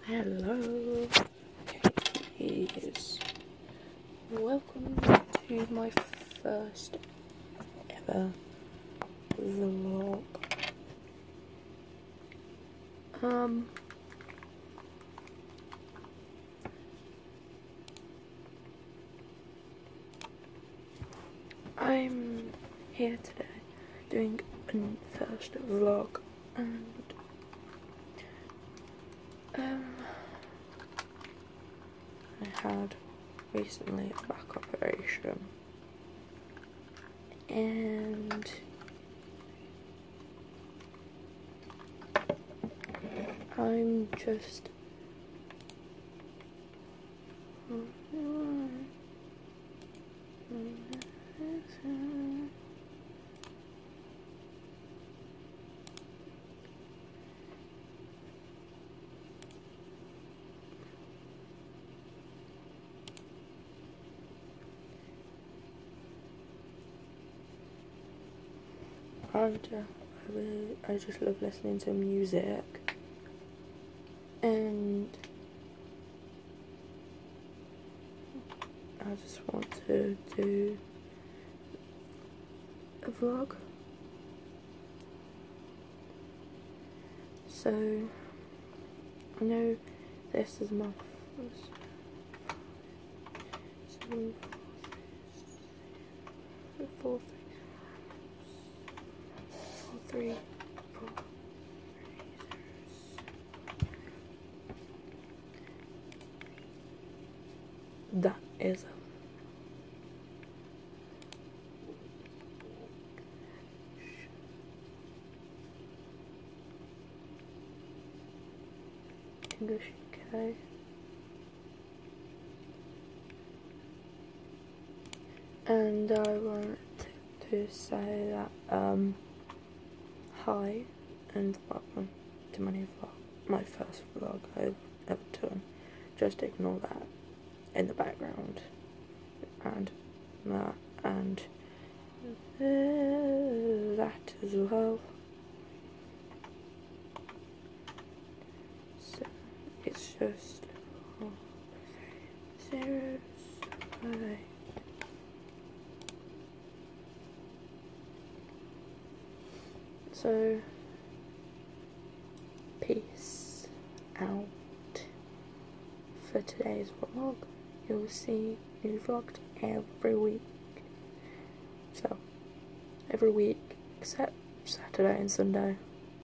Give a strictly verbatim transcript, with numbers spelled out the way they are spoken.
Hello, yes. Welcome to my first ever vlog. Um, I'm here today doing a first vlog, and um, I had recently a back operation, and I'm just I just, I, really, I just love listening to music, and I just want to do a vlog. So I know this is my first, seven, four, three, four, that is English U K. And I wanted to say that um hi and welcome to my new vlog, my first vlog I've ever done. Just ignore that in the background, and that, and that as well. So it's just oh, zero, five. So peace out for today's vlog. You'll see new vlogs every week. So every week except Saturday and Sunday.